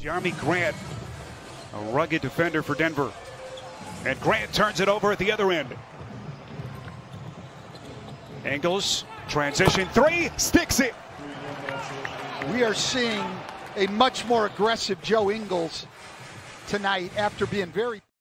Jeremy Grant, a rugged defender for Denver. And Grant turns it over at the other end. Ingles, transition three, sticks it. We are seeing a much more aggressive Joe Ingles tonight after being very